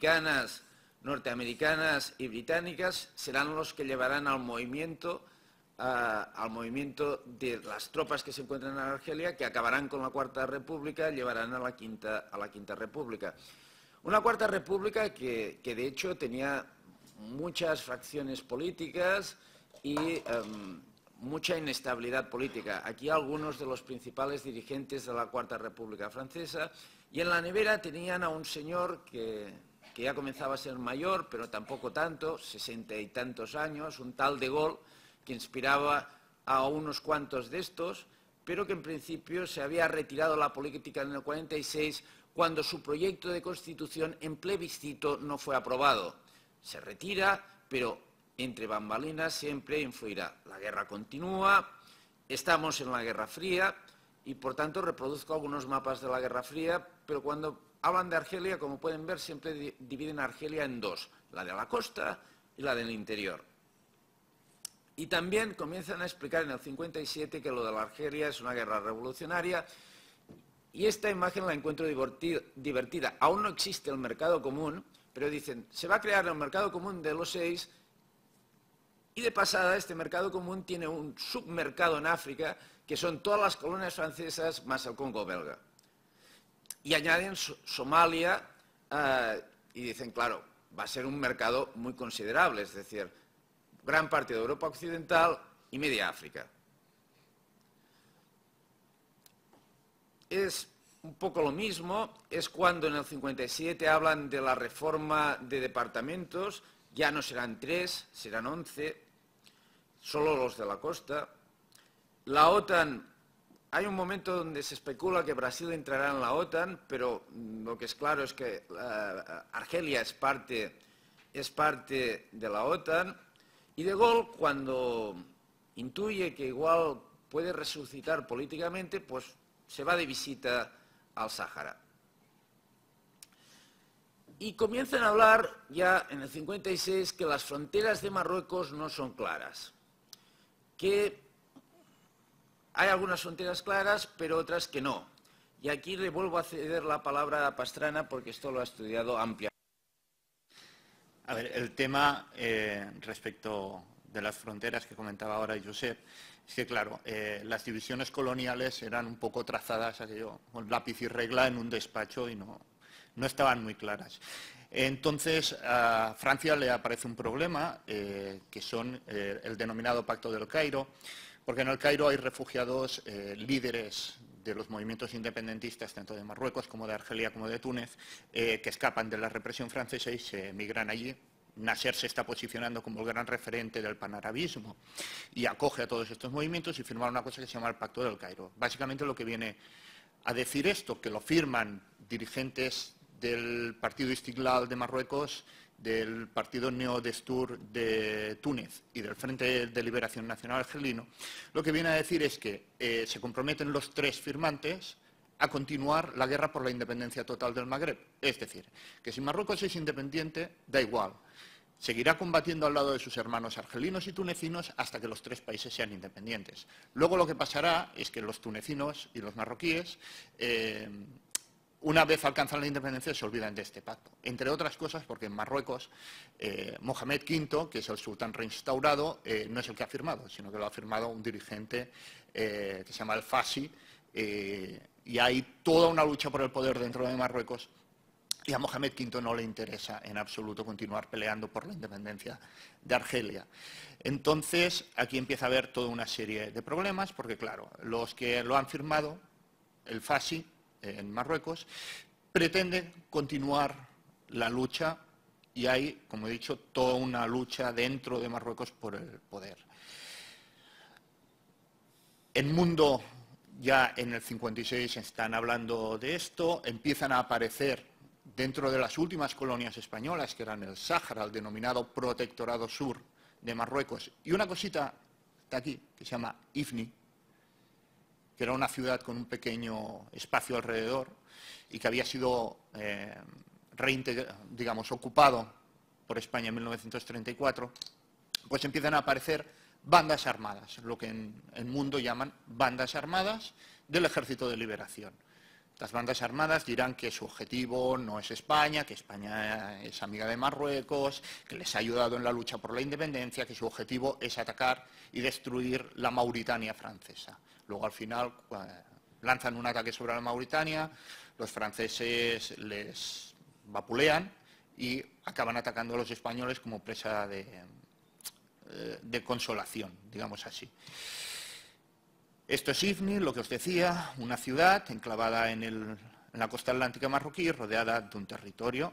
norteamericanas y británicas serán los que llevarán al movimiento al movimiento de las tropas que se encuentran en Argelia, que acabarán con la Cuarta República, llevarán a la Quinta República. Una Cuarta República que de hecho tenía muchas fracciones políticas y mucha inestabilidad política. Aquí algunos de los principales dirigentes de la Cuarta República Francesa, y en la nevera tenían a un señor que ya comenzaba a ser mayor, pero tampoco tanto, 60 y tantos años, un tal de Gaulle, que inspiraba a unos cuantos de estos, pero que en principio se había retirado de la política en el 46, cuando su proyecto de constitución en plebiscito no fue aprobado. Se retira, pero entre bambalinas siempre influirá. La guerra continúa, estamos en la Guerra Fría y, por tanto, reproduzco algunos mapas de la Guerra Fría, pero cuando hablan de Argelia, como pueden ver, siempre dividen Argelia en dos, la de la costa y la del interior. Y también comienzan a explicar en el 57 que lo de la Argelia es una guerra revolucionaria, y esta imagen la encuentro divertida. Aún no existe el mercado común, pero dicen, se va a crear el mercado común de los 6, y de pasada este mercado común tiene un submercado en África, que son todas las colonias francesas más el Congo belga. Y añaden Somalia, y dicen, claro, va a ser un mercado muy considerable, es decir, gran parte de Europa Occidental y media África. Es un poco lo mismo, es cuando en el 57 hablan de la reforma de departamentos, ya no serán 3, serán 11, solo los de la costa. La OTAN, hay un momento donde se especula que Brasil entrará en la OTAN, pero lo que es claro es que Argelia es parte de la OTAN. Y De Gaulle, cuando intuye que igual puede resucitar políticamente, pues se va de visita al Sáhara. Y comienzan a hablar ya en el 56 que las fronteras de Marruecos no son claras, que hay algunas fronteras claras, pero otras que no. Y aquí le vuelvo a ceder la palabra a Pastrana porque esto lo ha estudiado ampliamente. A ver, el tema respecto de las fronteras que comentaba ahora Josep, es que, claro, las divisiones coloniales eran un poco trazadas con lápiz y regla en un despacho y no estaban muy claras. Entonces, a Francia le aparece un problema, que son el denominado Pacto del Cairo, porque en el Cairo hay refugiados líderes de los movimientos independentistas, tanto de Marruecos como de Argelia como de Túnez, que escapan de la represión francesa y se emigran allí. Nasser se está posicionando como el gran referente del panarabismo y acoge a todos estos movimientos y firma una cosa que se llama el Pacto del Cairo. Básicamente lo que viene a decir esto, que lo firman dirigentes del Partido Istiklal de Marruecos, del Partido Neo-Destur de Túnez y del Frente de Liberación Nacional Argelino, lo que viene a decir es que se comprometen los tres firmantes a continuar la guerra por la independencia total del Magreb. Es decir, que si Marruecos es independiente, da igual. Seguirá combatiendo al lado de sus hermanos argelinos y tunecinos hasta que los tres países sean independientes. Luego lo que pasará es que los tunecinos y los marroquíes, una vez alcanzan la independencia, se olvidan de este pacto. Entre otras cosas porque en Marruecos, Mohamed V, que es el sultán reinstaurado, no es el que ha firmado, sino que lo ha firmado un dirigente que se llama el Fassi, y hay toda una lucha por el poder dentro de Marruecos, y a Mohamed V no le interesa en absoluto continuar peleando por la independencia de Argelia. Entonces, aquí empieza a haber toda una serie de problemas, porque claro, los que lo han firmado, el Fassi, en Marruecos, pretenden continuar la lucha y hay, como he dicho, toda una lucha dentro de Marruecos por el poder. El mundo, ya en el 56 están hablando de esto, empiezan a aparecer dentro de las últimas colonias españolas, que eran el Sáhara, el denominado Protectorado Sur de Marruecos, y una cosita está aquí, que se llama Ifni, que era una ciudad con un pequeño espacio alrededor y que había sido ocupado por España en 1934, pues empiezan a aparecer bandas armadas, lo que en el mundo llaman bandas armadas del Ejército de Liberación. Las bandas armadas dirán que su objetivo no es España, que España es amiga de Marruecos, que les ha ayudado en la lucha por la independencia, que su objetivo es atacar y destruir la Mauritania francesa. Luego, al final, lanzan un ataque sobre la Mauritania, los franceses les vapulean y acaban atacando a los españoles como presa de consolación, digamos así. Esto es Ifni, lo que os decía, una ciudad enclavada en la costa atlántica marroquí, rodeada de un territorio.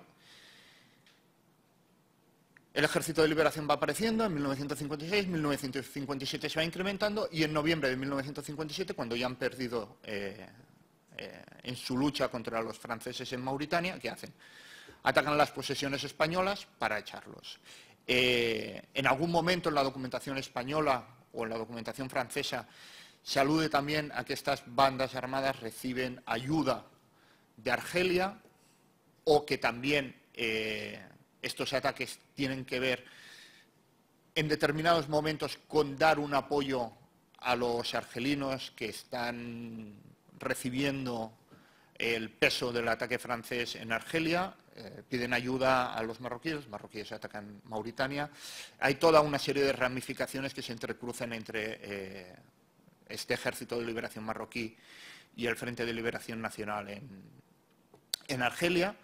El Ejército de Liberación va apareciendo en 1956, 1957 se va incrementando y en noviembre de 1957, cuando ya han perdido en su lucha contra los franceses en Mauritania, ¿qué hacen? Atacan las posesiones españolas para echarlos. En algún momento en la documentación española o en la documentación francesa se alude también a que estas bandas armadas reciben ayuda de Argelia o que también estos ataques tienen que ver en determinados momentos con dar un apoyo a los argelinos que están recibiendo el peso del ataque francés en Argelia, piden ayuda a los marroquíes atacan Mauritania. Hay toda una serie de ramificaciones que se entrecruzan entre este Ejército de Liberación marroquí y el Frente de Liberación Nacional en Argelia.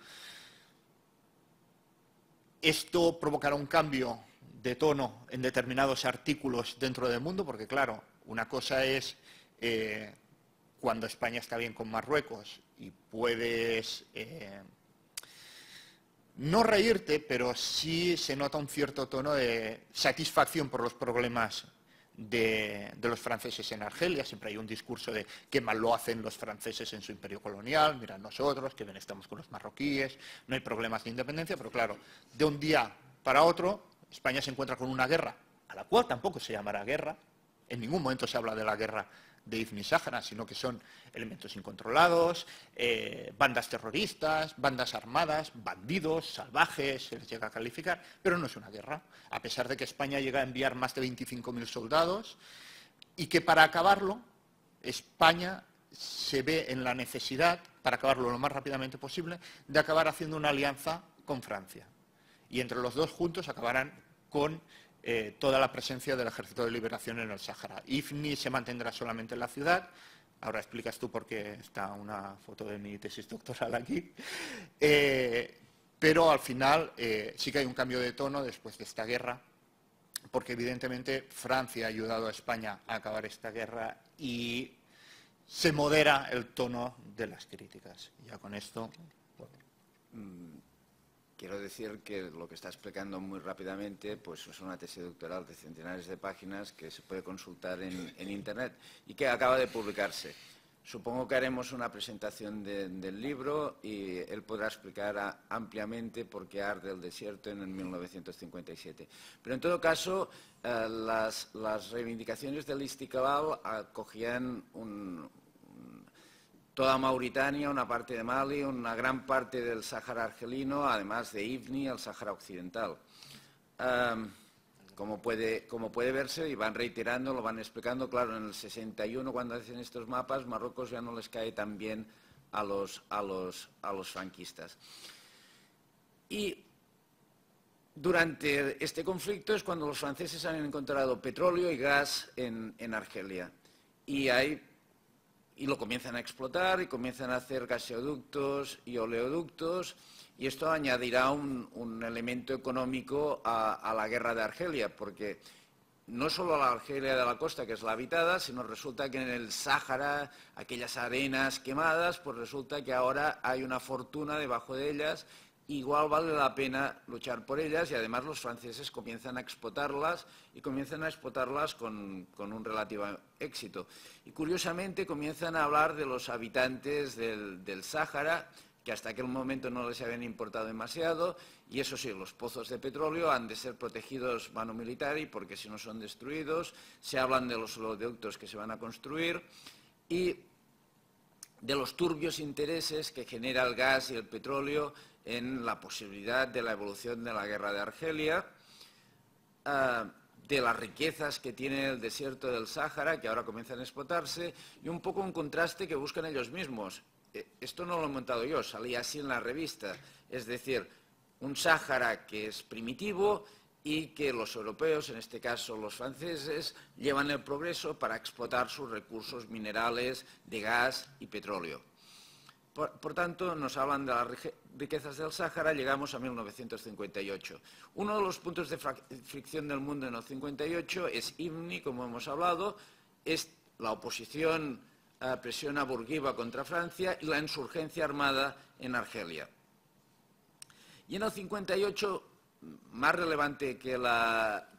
Esto provocará un cambio de tono en determinados artículos dentro del mundo, porque claro, una cosa es cuando España está bien con Marruecos y puedes no reírte, pero sí se nota un cierto tono de satisfacción por los problemas de los franceses en Argelia. Siempre hay un discurso de qué mal lo hacen los franceses en su imperio colonial, mira nosotros, que bien estamos con los marroquíes, no hay problemas de independencia, pero claro, de un día para otro, España se encuentra con una guerra, a la cual tampoco se llamará guerra, en ningún momento se habla de la guerra de Ifni Sáhara, sino que son elementos incontrolados, bandas terroristas, bandas armadas, bandidos, salvajes, se les llega a calificar, pero no es una guerra, a pesar de que España llega a enviar más de 25.000 soldados y que para acabarlo, España se ve en la necesidad, para acabarlo lo más rápidamente posible, de acabar haciendo una alianza con Francia. Y entre los dos juntos acabarán con toda la presencia del Ejército de Liberación en el Sáhara. Ifni se mantendrá solamente en la ciudad. Ahora explicas tú por qué está una foto de mi tesis doctoral aquí. Pero al final sí que hay un cambio de tono después de esta guerra, porque evidentemente Francia ha ayudado a España a acabar esta guerra y se modera el tono de las críticas. Ya con esto... Quiero decir que lo que está explicando muy rápidamente pues es una tesis doctoral de centenares de páginas que se puede consultar en Internet y que acaba de publicarse. Supongo que haremos una presentación del libro y él podrá explicar ampliamente por qué arde el desierto en el 1957. Pero en todo caso, las reivindicaciones del Istiqlal acogían toda Mauritania, una parte de Mali, una gran parte del Sáhara argelino, además de Ifni, el Sáhara occidental. Como puede verse, y van reiterando, lo van explicando, claro, en el 61, cuando hacen estos mapas, Marruecos ya no les cae tan bien a los franquistas. Y durante este conflicto es cuando los franceses han encontrado petróleo y gas en Argelia. Y lo comienzan a explotar y comienzan a hacer gasoductos y oleoductos y esto añadirá un elemento económico a la guerra de Argelia, porque no solo a la Argelia de la costa, que es la habitada, sino resulta que en el Sáhara, aquellas arenas quemadas, pues resulta que ahora hay una fortuna debajo de ellas. Igual vale la pena luchar por ellas y además los franceses comienzan a explotarlas y comienzan a explotarlas con un relativo éxito. Y curiosamente comienzan a hablar de los habitantes del Sáhara, que hasta aquel momento no les habían importado demasiado, y eso sí, los pozos de petróleo han de ser protegidos mano militari porque si no son destruidos, se hablan de los oleoductos que se van a construir y de los turbios intereses que genera el gas y el petróleo en la posibilidad de la evolución de la guerra de Argelia, de las riquezas que tiene el desierto del Sáhara, que ahora comienzan a explotarse, y un poco un contraste que buscan ellos mismos. esto no lo he montado yo, salía así en la revista, es decir, un Sáhara que es primitivo y que los europeos, en este caso los franceses, llevan el progreso para explotar sus recursos minerales de gas y petróleo. Por tanto, nos hablan de las riquezas del Sáhara, llegamos a 1958. Uno de los puntos de fricción del mundo en el 58 es IMNI, como hemos hablado, es la oposición a presión a Bourguiba contra Francia y la insurgencia armada en Argelia. Y en el 58, más relevante que la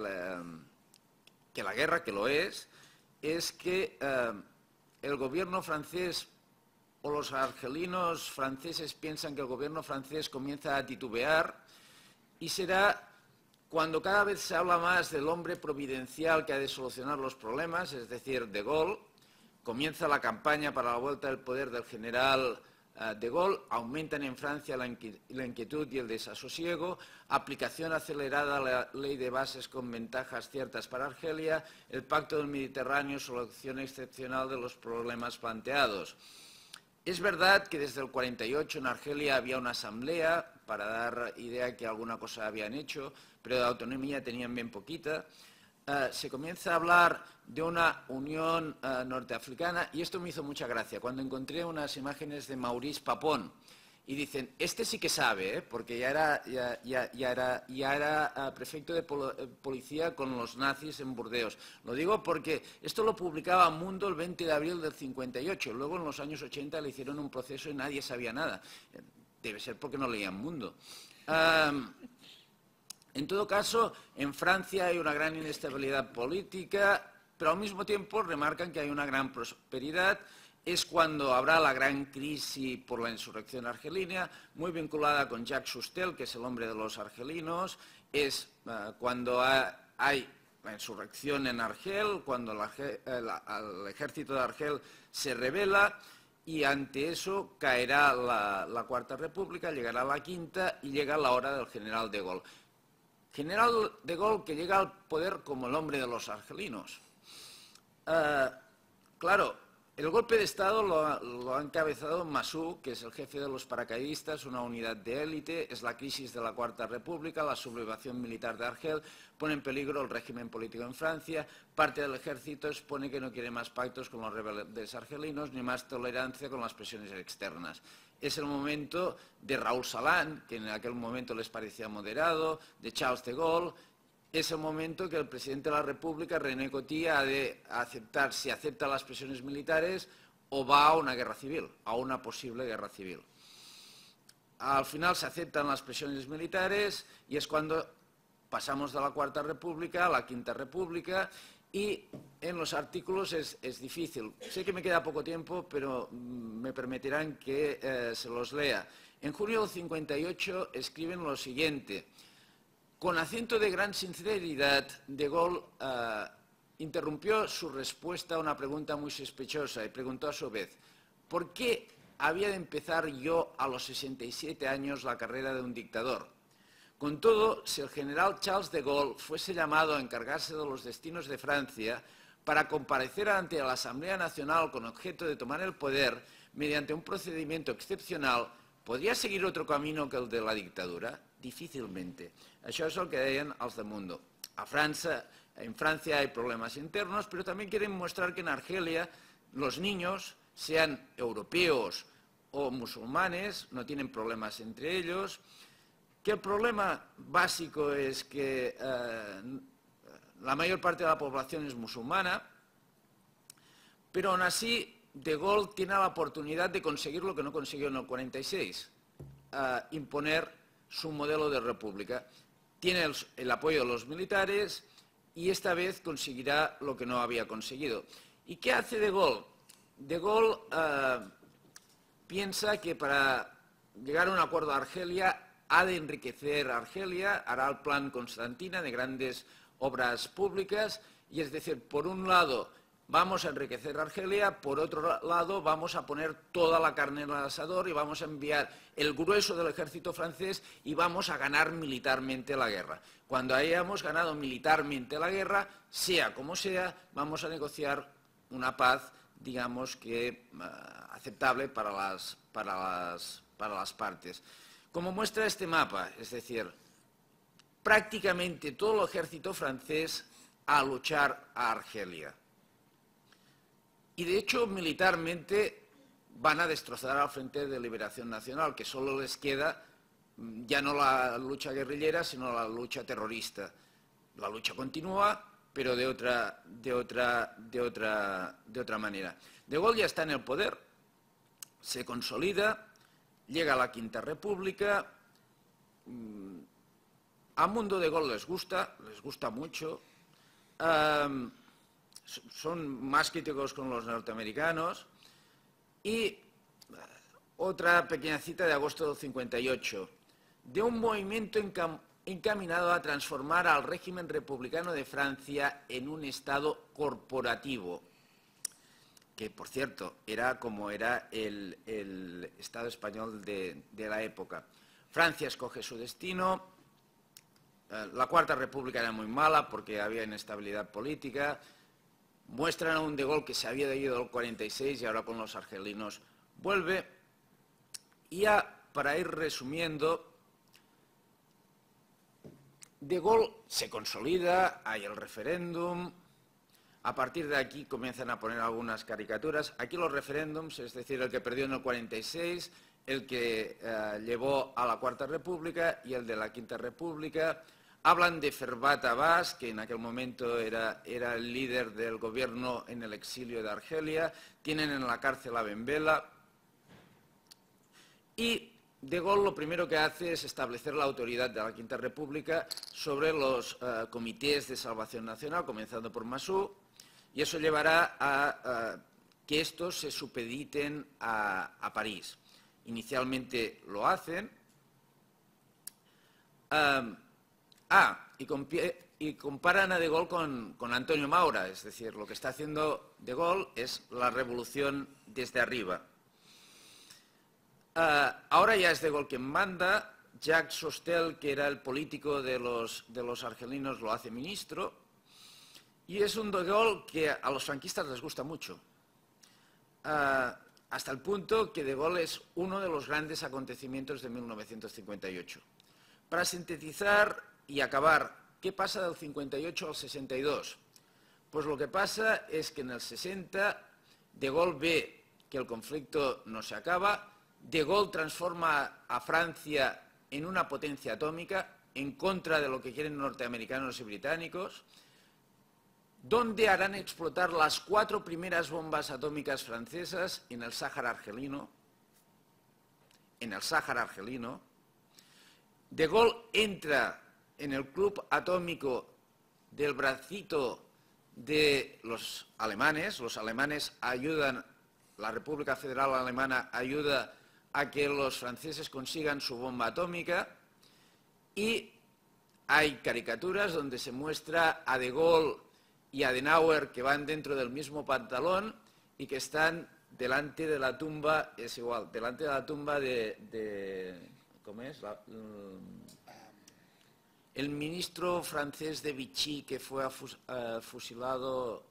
guerra, que lo es que el gobierno francés o los argelinos franceses piensan que el gobierno francés comienza a titubear y será cuando cada vez se habla más del hombre providencial que ha de solucionar los problemas, es decir, de Gaulle, comienza la campaña para la vuelta del poder del general de Gaulle, aumentan en Francia la inquietud y el desasosiego, aplicación acelerada a la ley de bases con ventajas ciertas para Argelia, el pacto del Mediterráneo, solución excepcional de los problemas planteados. Es verdad que desde el 48 en Argelia había una asamblea para dar idea que alguna cosa habían hecho, pero de autonomía tenían bien poquita. Se comienza a hablar de una unión norteafricana y esto me hizo mucha gracia cuando encontré unas imágenes de Maurice Papon y dicen, este sí que sabe, porque ya era prefecto de policía con los nazis en Burdeos. Lo digo porque esto lo publicaba Mundo el 20 de abril del 58, luego en los años 80 le hicieron un proceso y nadie sabía nada. Debe ser porque no leían Mundo. En todo caso, en Francia hay una gran inestabilidad política, pero al mismo tiempo remarcan que hay una gran prosperidad. Es cuando habrá la gran crisis por la insurrección argelina, muy vinculada con Jacques Chustel, que es el hombre de los argelinos. Es cuando hay la insurrección en Argel, cuando el ejército de Argel se rebela y ante eso caerá la Cuarta República, llegará la Quinta y llega la hora del general de Gaulle. General de Gaulle que llega al poder como el hombre de los argelinos. Claro, el golpe de Estado lo ha encabezado Massu, que es el jefe de los paracaidistas, una unidad de élite, es la crisis de la Cuarta República, la sublevación militar de Argel, pone en peligro el régimen político en Francia, parte del ejército expone que no quiere más pactos con los rebeldes argelinos ni más tolerancia con las presiones externas. Es el momento de Raúl Salan, que en aquel momento les parecía moderado, de Charles de Gaulle. Es el momento que el presidente de la República, René Coty, ha de aceptar si acepta las presiones militares o va a una guerra civil, a una posible guerra civil. Al final se aceptan las presiones militares y es cuando pasamos de la Cuarta República a la Quinta República y en los artículos es difícil. Sé que me queda poco tiempo, pero me permitirán que se los lea. En junio del 58 escriben lo siguiente. Con acento de gran sinceridad, de Gaulle interrumpió su respuesta a una pregunta muy sospechosa y preguntó a su vez, ¿por qué había de empezar yo a los 67 años la carrera de un dictador? Con todo, si el general Charles de Gaulle fuese llamado a encargarse de los destinos de Francia para comparecer ante la Asamblea Nacional con objeto de tomar el poder mediante un procedimiento excepcional, ¿podría seguir otro camino que el de la dictadura? Difícilmente. Això és el que deien els de Mundo. En Francia hay problemas internos, pero también quieren mostrar que en Argelia los niños, sean europeos o musulmanes, no tienen problemas entre ellos, que el problema básico es que la mayor parte de la población es musulmana, pero aún así de Gaulle tiene la oportunidad de conseguir lo que no consiguió en el 46, imponer su modelo de república. Tiene el apoyo de los militares y esta vez conseguirá lo que no había conseguido. ¿Y qué hace de Gaulle? De Gaulle piensa que para llegar a un acuerdo a Argelia ha de enriquecer a Argelia, hará el plan Constantina de grandes obras públicas y es decir, por un lado vamos a enriquecer a Argelia, por otro lado vamos a poner toda la carne en el asador y vamos a enviar el grueso del ejército francés y vamos a ganar militarmente la guerra. Cuando hayamos ganado militarmente la guerra, sea como sea, vamos a negociar una paz digamos que aceptable para las partes. Como muestra este mapa, es decir, prácticamente todo el ejército francés a luchar a Argelia. Y de hecho, militarmente van a destrozar al Frente de Liberación Nacional, que solo les queda ya no la lucha guerrillera, sino la lucha terrorista. La lucha continúa, pero de otra manera. De Gaulle ya está en el poder, se consolida, llega a la Quinta República. A Mundo de Gaulle les gusta mucho. Son más críticos con los norteamericanos. Y otra pequeña cita de agosto del 58, de un movimiento encaminado a transformar al régimen republicano de Francia en un Estado corporativo, que por cierto era como era el Estado español de la época. Francia escoge su destino. La Cuarta República era muy mala porque había inestabilidad política. Muestran a un De Gaulle que se había ido del 46 y ahora con los argelinos vuelve. Y ya para ir resumiendo, De Gaulle se consolida, hay el referéndum. A partir de aquí comienzan a poner algunas caricaturas. Aquí los referéndums, es decir, el que perdió en el 46, el que llevó a la Cuarta República y el de la Quinta República. Hablan de Ferbat Abbas, que en aquel momento era el líder del gobierno en el exilio de Argelia. Tienen en la cárcel a Ben Bella. Y De Gaulle lo primero que hace es establecer la autoridad de la Quinta República sobre los comités de salvación nacional, comenzando por Massu, y eso llevará a que estos se supediten a París. Inicialmente lo hacen. Y comparan a De Gaulle con Antonio Maura, es decir, lo que está haciendo De Gaulle es la revolución desde arriba. Ahora ya es De Gaulle quien manda. Jacques Sostel, que era el político de los argelinos, lo hace ministro. Y es un De Gaulle que a los franquistas les gusta mucho. Hasta el punto que De Gaulle es uno de los grandes acontecimientos de 1958. Para sintetizar y acabar, ¿qué pasa del 58 al 62? Pues lo que pasa es que en el 60 De Gaulle ve que el conflicto no se acaba. De Gaulle transforma a Francia en una potencia atómica en contra de lo que quieren norteamericanos y británicos, donde harán explotar las 4 primeras bombas atómicas francesas en el Sáhara argelino. De Gaulle entra en el club atómico del bracito de los alemanes. Los alemanes ayudan, la República Federal Alemana ayuda a que los franceses consigan su bomba atómica, y hay caricaturas donde se muestra a De Gaulle y a Adenauer que van dentro del mismo pantalón y que están delante de la tumba, es igual, delante de la tumba de ¿cómo es? El ministro francés de Vichy que fue fusilado,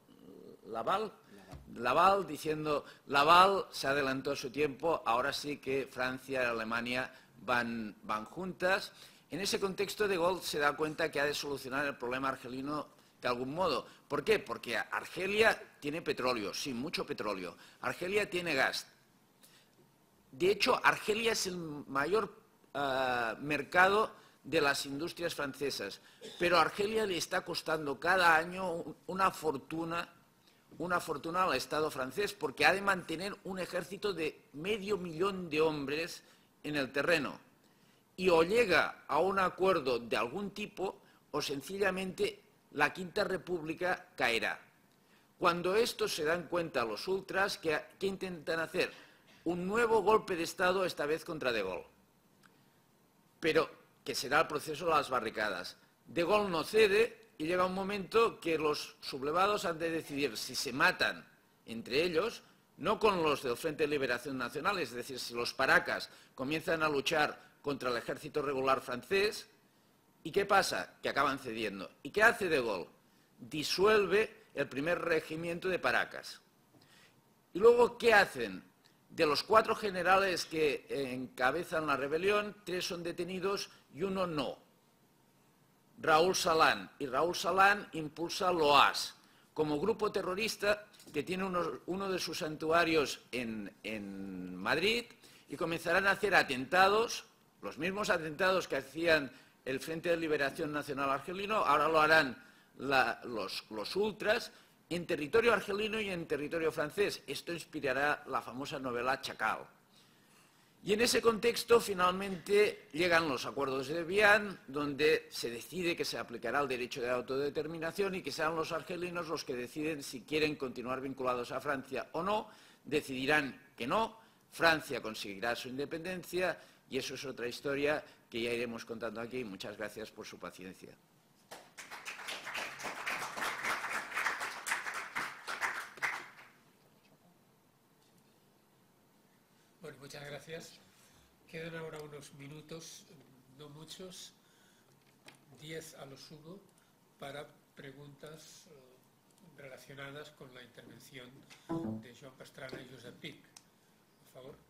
Laval, diciendo: Laval se adelantó a su tiempo, ahora sí que Francia y Alemania van juntas. En ese contexto De Gaulle se da cuenta que ha de solucionar el problema argelino de algún modo. ¿Por qué? Porque Argelia tiene petróleo, sí, mucho petróleo. Argelia tiene gas. De hecho, Argelia es el mayor mercado de las industrias francesas, pero a Argelia le está costando cada año una fortuna al Estado francés, porque ha de mantener un ejército de 500.000 de hombres en el terreno. Y o llega a un acuerdo de algún tipo, o sencillamente la Quinta República caerá. Cuando estos se dan cuenta, los ultras, ¿qué intentan hacer? Un nuevo golpe de Estado, esta vez contra De Gaulle. Pero que será el proceso de las barricadas. De Gaulle no cede y llega un momento que los sublevados han de decidir si se matan entre ellos, no con los del Frente de Liberación Nacional, es decir, si los paracas comienzan a luchar contra el ejército regular francés. ¿Y qué pasa? Que acaban cediendo. ¿Y qué hace De Gaulle? Disuelve el primer regimiento de paracas. Y luego, ¿qué hacen? De los 4 generales que encabezan la rebelión, 3 son detenidos y 1 no. Raúl Salán. Y Raúl Salán impulsa l'OAS como grupo terrorista que tiene uno de sus santuarios en Madrid, y comenzarán a hacer atentados, los mismos atentados que hacían el Frente de Liberación Nacional argelino, ahora lo harán los ultras, en territorio argelino y en territorio francés. Esto inspirará la famosa novela Chacal. Y en ese contexto, finalmente, llegan los acuerdos de Evian, donde se decide que se aplicará el derecho de autodeterminación y que serán los argelinos los que deciden si quieren continuar vinculados a Francia o no. Decidirán que no, Francia conseguirá su independencia, y eso es otra historia que ya iremos contando aquí. Muchas gracias por su paciencia. Bueno, muchas gracias. Quedan ahora unos minutos, no muchos, 10 a lo sumo, para preguntas relacionadas con la intervención de Joan Pastrana y Josep Pich. Por favor.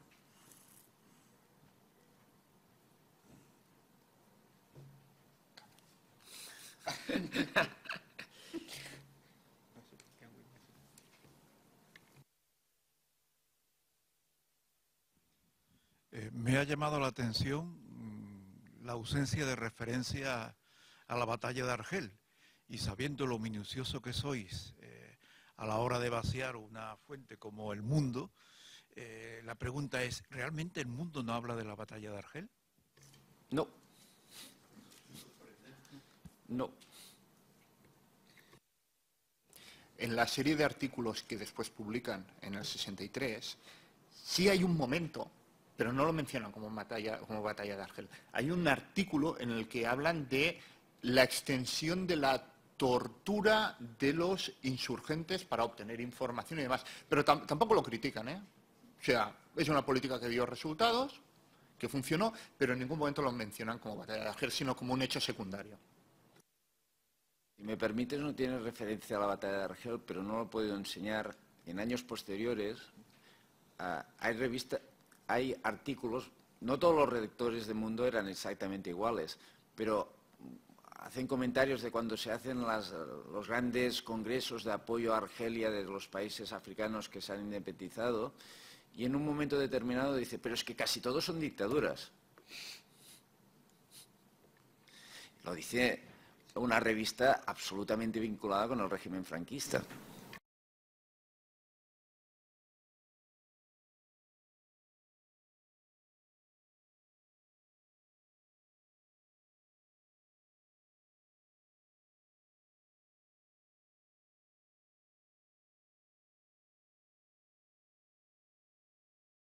Me ha llamado la atención la ausencia de referencia a la batalla de Argel, y sabiendo lo minucioso que sois a la hora de vaciar una fuente como El Mundo, la pregunta es, ¿realmente El Mundo no habla de la batalla de Argel? No. No. En la serie de artículos que después publican en el 63, sí hay un momento, pero no lo mencionan como batalla de Argel. Hay un artículo en el que hablan de la extensión de la tortura de los insurgentes para obtener información y demás. Pero tampoco lo critican, ¿eh? O sea, es una política que dio resultados, que funcionó, pero en ningún momento lo mencionan como batalla de Argel, sino como un hecho secundario. Si me permites, no tiene referencia a la batalla de Argel, pero no lo he podido enseñar. En años posteriores hay artículos, no todos los redactores de Mundo eran exactamente iguales, pero hacen comentarios de cuando se hacen los grandes congresos de apoyo a Argelia de los países africanos que se han independizado, y en un momento determinado dice, pero es que casi todos son dictaduras. Lo dice una revista absolutamente vinculada con el régimen franquista.